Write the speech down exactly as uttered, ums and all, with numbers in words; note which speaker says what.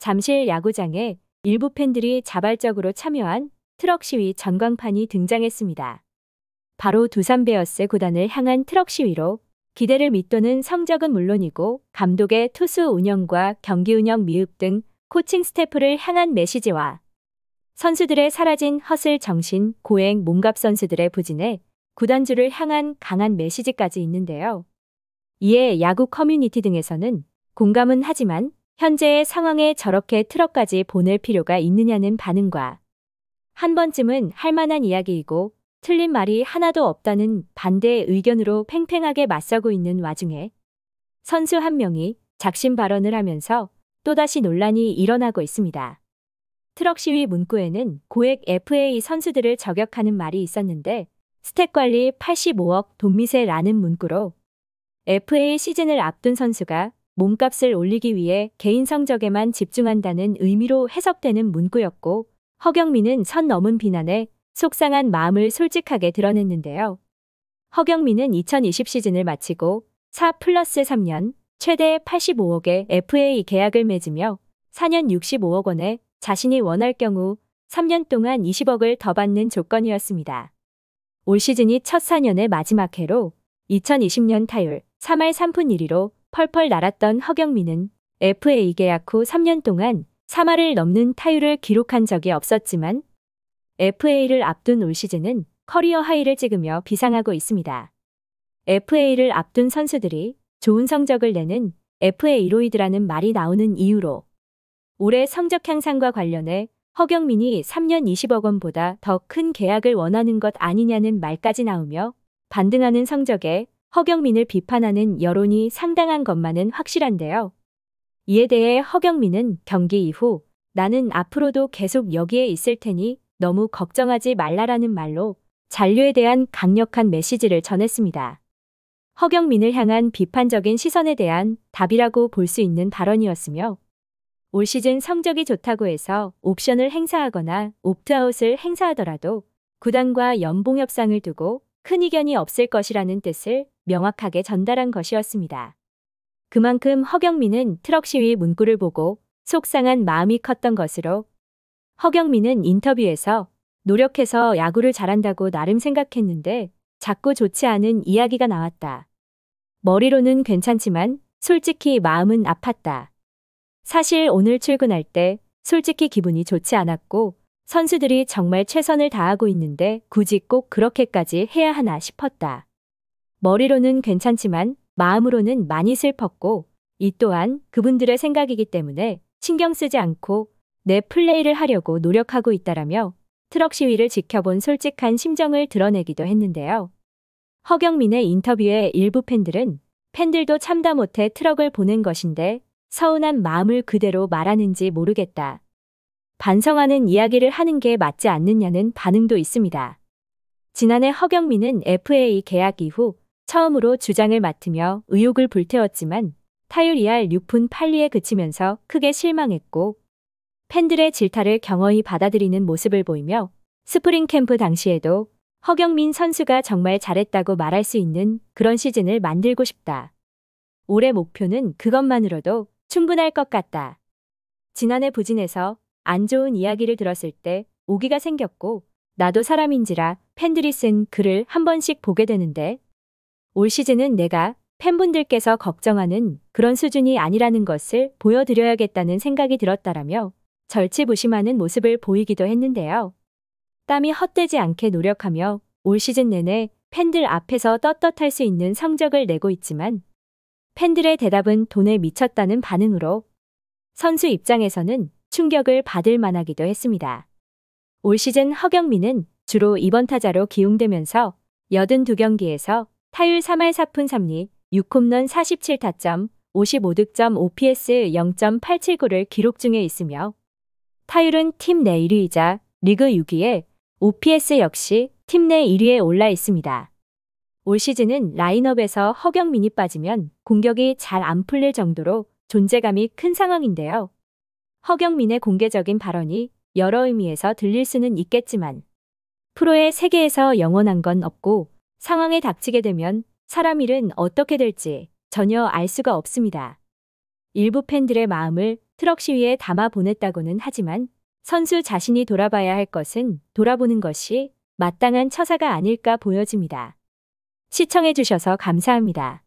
Speaker 1: 잠실 야구장에 일부 팬들이 자발적으로 참여한 트럭 시위 전광판이 등장했습니다. 바로 두산 베어스 구단을 향한 트럭 시위로 기대를 밑도는 성적은 물론이고 감독의 투수 운영과 경기 운영 미흡 등 코칭 스태프를 향한 메시지와 선수들의 사라진 허슬 정신, 고행, 몸값 선수들의 부진에 구단주를 향한 강한 메시지까지 있는데요. 이에 야구 커뮤니티 등에서는 공감은 하지만 현재의 상황에 저렇게 트럭까지 보낼 필요가 있느냐는 반응과 한 번쯤은 할 만한 이야기이고 틀린 말이 하나도 없다는 반대의 의견으로 팽팽하게 맞서고 있는 와중에 선수 한 명이 작심 발언을 하면서 또다시 논란이 일어나고 있습니다. 트럭 시위 문구에는 고액 에프에이 선수들을 저격하는 말이 있었는데 스탯 관리 팔십오억 돈미세라는 문구로 에프에이 시즌을 앞둔 선수가 몸값을 올리기 위해 개인 성적에만 집중한다는 의미로 해석되는 문구였고 허경민은 선 넘은 비난에 속상한 마음을 솔직하게 드러냈는데요. 허경민은 이천이십 시즌을 마치고 사 플러스 삼 년 최대 팔십오억의 에프에이 계약을 맺으며 사 년 육십오억 원에 자신이 원할 경우 삼 년 동안 이십억을 더 받는 조건이었습니다. 올 시즌이 첫 사 년의 마지막 해로 이천이십 년 타율 삼 할 삼 푼 일 리로 펄펄 날았던 허경민은 에프에이 계약 후 삼 년 동안 삼 할을 넘는 타율을 기록한 적이 없었지만 에프에이를 앞둔 올 시즌은 커리어 하이를 찍으며 비상하고 있습니다. 에프에이를 앞둔 선수들이 좋은 성적을 내는 에프에이로이드라는 말이 나오는 이유로 올해 성적 향상과 관련해 허경민이 삼 년 이십억 원보다 더 큰 계약을 원하는 것 아니냐는 말까지 나오며 반등하는 성적에 허경민을 비판하는 여론이 상당한 것만은 확실한데요. 이에 대해 허경민은 경기 이후 나는 앞으로도 계속 여기에 있을 테니 너무 걱정하지 말라라는 말로 잔류에 대한 강력한 메시지를 전했습니다. 허경민을 향한 비판적인 시선에 대한 답이라고 볼 수 있는 발언이었으며 올 시즌 성적이 좋다고 해서 옵션을 행사하거나 옵트아웃을 행사하더라도 구단과 연봉 협상을 두고 큰 이견이 없을 것이라는 뜻을 명확하게 전달한 것이었습니다. 그만큼 허경민은 트럭 시위 문구를 보고 속상한 마음이 컸던 것으로 허경민은 인터뷰에서 노력해서 야구를 잘한다고 나름 생각했는데 자꾸 좋지 않은 이야기가 나왔다. 머리로는 괜찮지만 솔직히 마음은 아팠다. 사실 오늘 출근할 때 솔직히 기분이 좋지 않았고 선수들이 정말 최선을 다하고 있는데 굳이 꼭 그렇게까지 해야 하나 싶었다. 머리로는 괜찮지만 마음으로는 많이 슬펐고 이 또한 그분들의 생각이기 때문에 신경 쓰지 않고 내 플레이를 하려고 노력하고 있다라며 트럭 시위를 지켜본 솔직한 심정을 드러내기도 했는데요. 허경민의 인터뷰에 일부 팬들은 팬들도 참다 못해 트럭을 보낸 것인데 서운한 마음을 그대로 말하는지 모르겠다. 반성하는 이야기를 하는 게 맞지 않느냐는 반응도 있습니다. 지난해 허경민은 에프에이 계약 이후 처음으로 주장을 맡으며 의욕을 불태웠지만 타율 이 할 육 푼 팔 리에 그치면서 크게 실망했고 팬들의 질타를 경허히 받아들이는 모습을 보이며 스프링 캠프 당시에도 허경민 선수가 정말 잘했다고 말할 수 있는 그런 시즌을 만들고 싶다. 올해 목표는 그것만으로도 충분할 것 같다. 지난해 부진에서 안 좋은 이야기를 들었을 때 오기가 생겼고 나도 사람인지라 팬들이 쓴 글을 한 번씩 보게 되는데 올 시즌은 내가 팬분들께서 걱정하는 그런 수준이 아니라는 것을 보여드려야겠다는 생각이 들었다라며 절치부심하는 모습을 보이기도 했는데요. 땀이 헛되지 않게 노력하며 올 시즌 내내 팬들 앞에서 떳떳할 수 있는 성적을 내고 있지만 팬들의 대답은 돈에 미쳤다는 반응으로 선수 입장에서는 충격을 받을 만하기도 했습니다. 올 시즌 허경민은 주로 이 번 타자로 기용되면서 팔십이 경기에서 타율 삼 할 사 푼 삼 리, 육 홈런 사십칠 타점, 오십오 득점 오피에스 영 점 팔칠구를 기록 중에 있으며 타율은 팀 내 일 위이자 리그 육 위에 오피에스 역시 팀 내 일 위에 올라 있습니다. 올 시즌은 라인업에서 허경민이 빠지면 공격이 잘 안 풀릴 정도로 존재감이 큰 상황인데요. 허경민의 공개적인 발언이 여러 의미에서 들릴 수는 있겠지만 프로의 세계에서 영원한 건 없고 상황에 닥치게 되면 사람 일은 어떻게 될지 전혀 알 수가 없습니다. 일부 팬들의 마음을 트럭 시위에 담아 보냈다고는 하지만 선수 자신이 돌아봐야 할 것은 돌아보는 것이 마땅한 처사가 아닐까 보여집니다. 시청해주셔서 감사합니다.